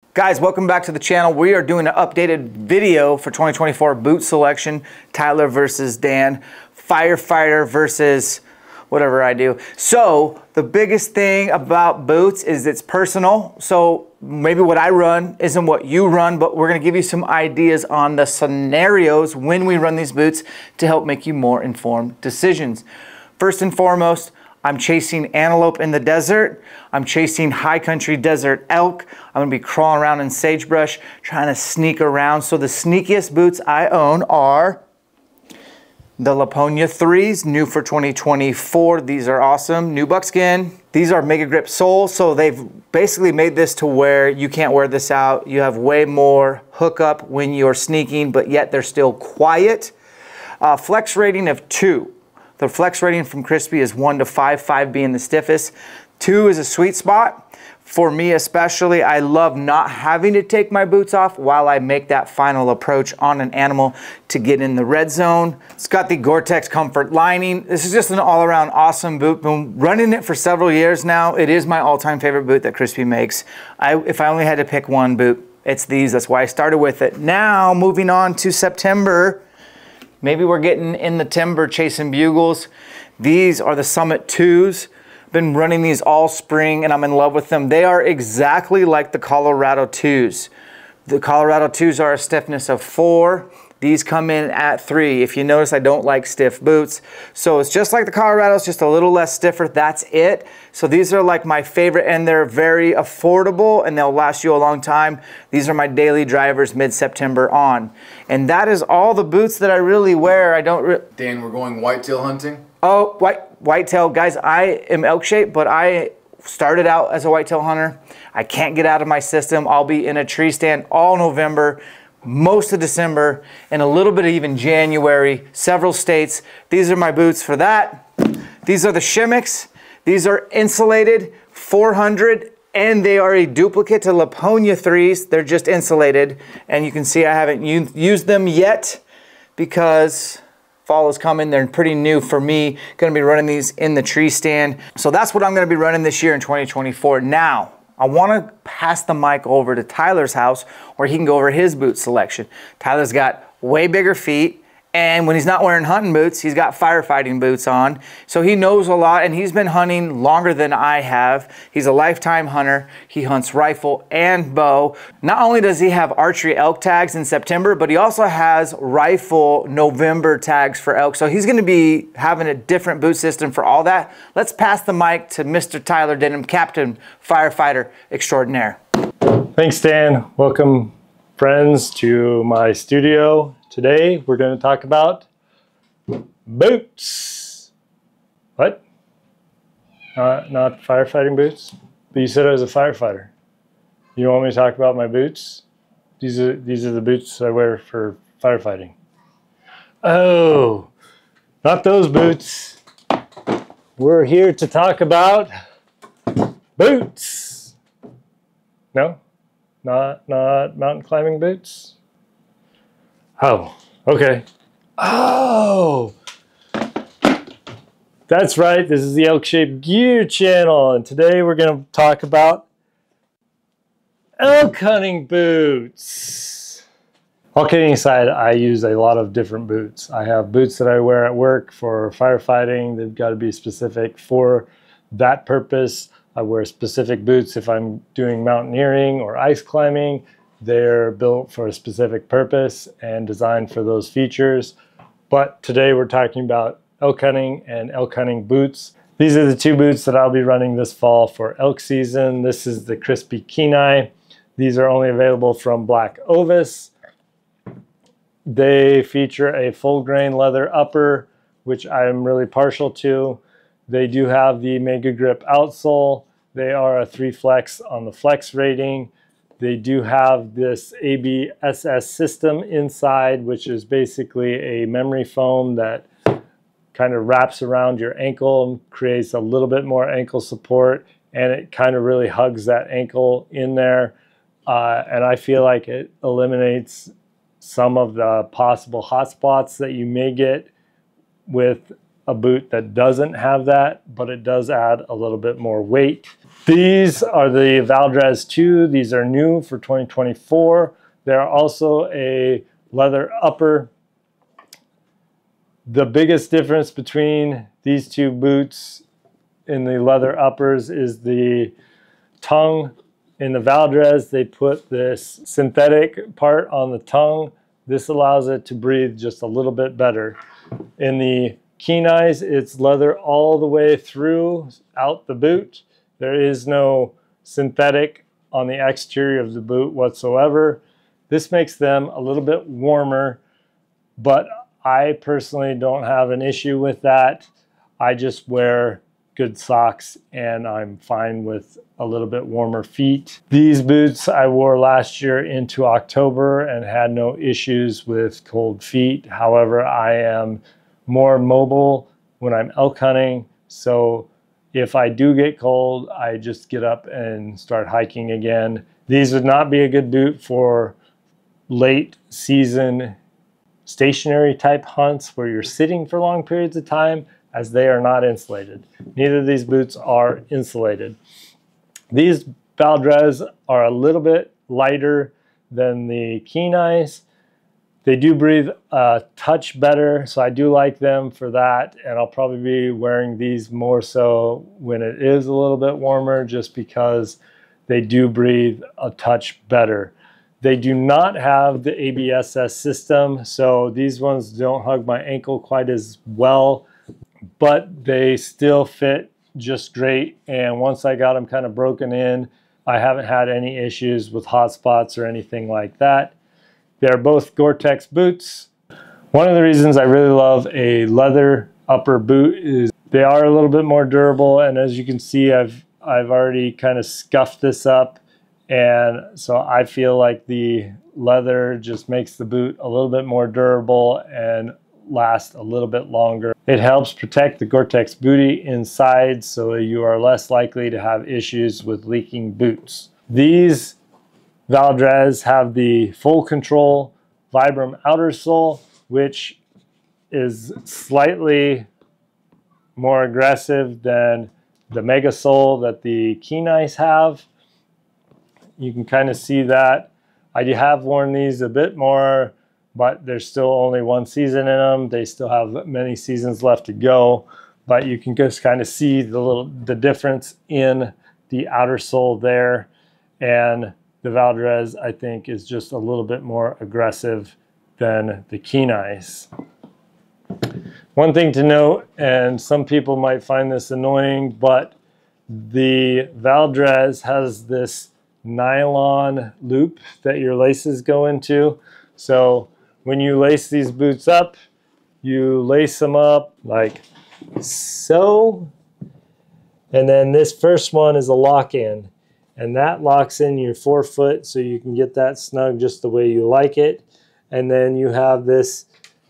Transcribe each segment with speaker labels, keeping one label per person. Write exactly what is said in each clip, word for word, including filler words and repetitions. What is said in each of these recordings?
Speaker 1: Guys, welcome back to the channel. We are doing an updated video for twenty twenty-four boot selection. Tyler versus Dan, firefighter versus whatever I do. So the biggest thing about boots is it's personal. So maybe what I run isn't what you run, but we're gonna give you some ideas on the scenarios when we run these boots to help make you more informed decisions. First and foremost, I'm chasing antelope in the desert. I'm chasing high country desert elk. I'm gonna be crawling around in sagebrush, trying to sneak around. So the sneakiest boots I own are the Laponia threes, new for twenty twenty-four. These are awesome, new buckskin. These are Mega Grip soles, so they've basically made this to where you can't wear this out. You have way more hookup when you're sneaking, but yet they're still quiet. Uh, flex rating of two. The flex rating from Crispi is one to five, five being the stiffest. Two is a sweet spot. For me especially, I love not having to take my boots off while I make that final approach on an animal to get in the red zone. It's got the Gore-Tex Comfort lining. This is just an all-around awesome boot. Been running it for several years now. It is my all-time favorite boot that Crispi makes. I, if I only had to pick one boot, it's these. That's why I started with it. Now, moving on to September, maybe we're getting in the timber chasing bugles. These are the Summit twos. Been running these all spring and I'm in love with them. They are exactly like the Colorado twos. The Colorado twos are a stiffness of four. These come in at three. If you notice, I don't like stiff boots. So it's just like the Colorados, just a little less stiffer, that's it. So these are like my favorite and they're very affordable and they'll last you a long time. These are my daily drivers mid-September on. And that is all the boots that I really wear. I don't re
Speaker 2: Dan, we're going whitetail hunting?
Speaker 1: Oh, white, whitetail, guys, I am elk shaped, but I started out as a whitetail hunter. I can't get out of my system. I'll be in a tree stand all November, most of December, and a little bit of even January, several states. These are my boots for that. These are the Shimmiks. These are insulated, four hundred, and they are a duplicate to Laponia threes. They're just insulated, and you can see I haven't used them yet because fall is coming. They're pretty new for me. Gonna be running these in the tree stand. So that's what I'm gonna be running this year in twenty twenty-four. Now, I wanna pass the mic over to Tyler's house where he can go over his boot selection. Tyler's got way bigger feet, and when he's not wearing hunting boots, he's got firefighting boots on. So he knows a lot, and he's been hunting longer than I have. He's a lifetime hunter. He hunts rifle and bow. Not only does he have archery elk tags in September, but he also has rifle November tags for elk. So he's gonna be having a different boot system for all that. Let's pass the mic to Mister Tyler Denham, Captain Firefighter Extraordinaire.
Speaker 3: Thanks, Dan. Welcome, friends, to my studio. Today, we're going to talk about boots. What? Uh, not firefighting boots? But you said I was a firefighter. You don't want me to talk about my boots? These are, these are the boots I wear for firefighting. Oh, not those boots. We're here to talk about boots. No? Not, not mountain climbing boots? Oh, okay. Oh, that's right. This is the Elk Shaped Gear channel, and today we're going to talk about elk hunting boots. All kidding aside, I use a lot of different boots. I have boots that I wear at work for firefighting. They've got to be specific for that purpose. I wear specific boots if I'm doing mountaineering or ice climbing. They're built for a specific purpose and designed for those features. But today we're talking about elk hunting and elk hunting boots. These are the two boots that I'll be running this fall for elk season. This is the Crispi Kenai. These are only available from Black Ovis. They feature a full grain leather upper, which I'm really partial to. They do have the Mega Grip outsole. They are a three flex on the flex rating. They do have this A B S S system inside, which is basically a memory foam that kind of wraps around your ankle and creates a little bit more ankle support, and it kind of really hugs that ankle in there. Uh, and I feel like it eliminates some of the possible hot spots that you may get with a boot that doesn't have that, but it does add a little bit more weight. These are the Valdres two. These are new for twenty twenty-four. They're also a leather upper. The biggest difference between these two boots in the leather uppers is the tongue. In the Valdres, they put this synthetic part on the tongue. This allows it to breathe just a little bit better. In the Kenais, it's leather all the way through, out the boot. There is no synthetic on the exterior of the boot whatsoever. This makes them a little bit warmer, but I personally don't have an issue with that. I just wear good socks and I'm fine with a little bit warmer feet. These boots I wore last year into October and had no issues with cold feet. However, I am more mobile when I'm elk hunting, so if I do get cold, I just get up and start hiking again. These would not be a good boot for late season stationary type hunts where you're sitting for long periods of time, as they are not insulated. Neither of these boots are insulated. These Valdres are a little bit lighter than the Kenais. They do breathe a touch better, so I do like them for that, and I'll probably be wearing these more so when it is a little bit warmer, just because they do breathe a touch better. They do not have the A B S S system, so these ones don't hug my ankle quite as well, but they still fit just great. And once I got them kind of broken in, I haven't had any issues with hot spots or anything like that. They're both Gore-Tex boots. One of the reasons I really love a leather upper boot is they are a little bit more durable, and as you can see, I've I've already kind of scuffed this up, and so I feel like the leather just makes the boot a little bit more durable and last a little bit longer. It helps protect the Gore-Tex bootie inside, so you are less likely to have issues with leaking boots. These Valdres have the Full Control Vibram outer sole, which is slightly more aggressive than the Mega Sole that the Kenais have. You can kind of see that. I have worn these a bit more, but there's still only one season in them. They still have many seasons left to go, but you can just kind of see the little the difference in the outer sole there. And the Valdres, I think, is just a little bit more aggressive than the Kenais. One thing to note, and some people might find this annoying, but the Valdres has this nylon loop that your laces go into. So when you lace these boots up, you lace them up like so, and then this first one is a lock-in. And that locks in your forefoot so you can get that snug just the way you like it. And then you have this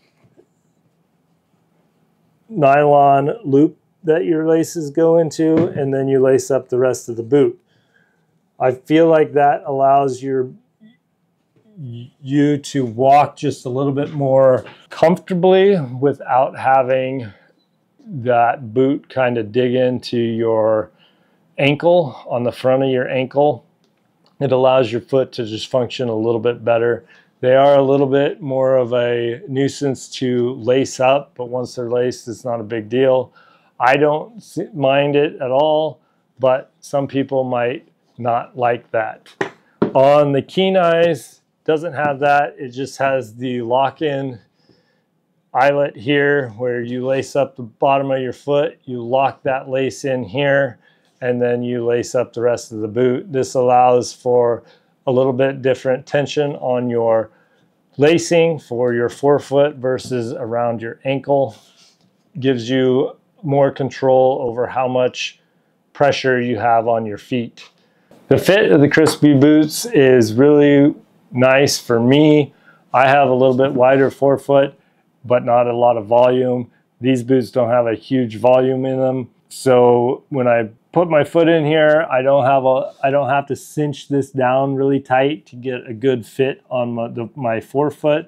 Speaker 3: nylon loop that your laces go into, and then you lace up the rest of the boot. I feel like that allows your you to walk just a little bit more comfortably without having that boot kind of dig into your ankle, on the front of your ankle. It allows your foot to just function a little bit better. They are a little bit more of a nuisance to lace up, but once they're laced, it's not a big deal. I don't mind it at all, but some people might not like that. On the Kenais, doesn't have that. It just has the lock-in eyelet here where you lace up the bottom of your foot, you lock that lace in here, and then you lace up the rest of the boot. This allows for a little bit different tension on your lacing for your forefoot versus around your ankle. Gives you more control over how much pressure you have on your feet. The fit of the Crispi boots is really nice for me. I have a little bit wider forefoot, but not a lot of volume. These boots don't have a huge volume in them. So when I put my foot in here, I don't have a I don't have to cinch this down really tight to get a good fit on my, the, my forefoot.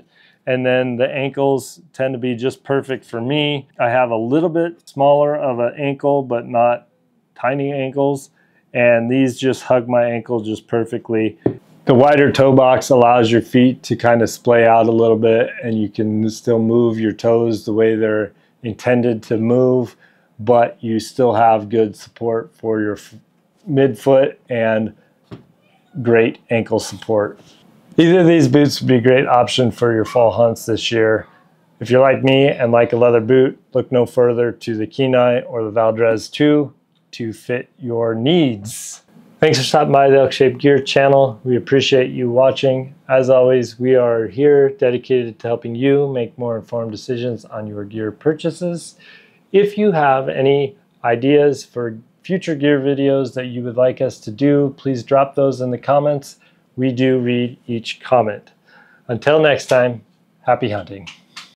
Speaker 3: And then the ankles tend to be just perfect for me. I have a little bit smaller of an ankle, but not tiny ankles. And these just hug my ankle just perfectly. The wider toe box allows your feet to kind of splay out a little bit, and you can still move your toes the way they're intended to move, but you still have good support for your midfoot and great ankle support. Either of these boots would be a great option for your fall hunts this year. If you're like me and like a leather boot, look no further to the Kenai or the Valdrez two to fit your needs. Thanks for stopping by the Elk-Shaped Gear channel. We appreciate you watching. As always, we are here dedicated to helping you make more informed decisions on your gear purchases. If you have any ideas for future gear videos that you would like us to do, please drop those in the comments. We do read each comment. Until next time, happy hunting.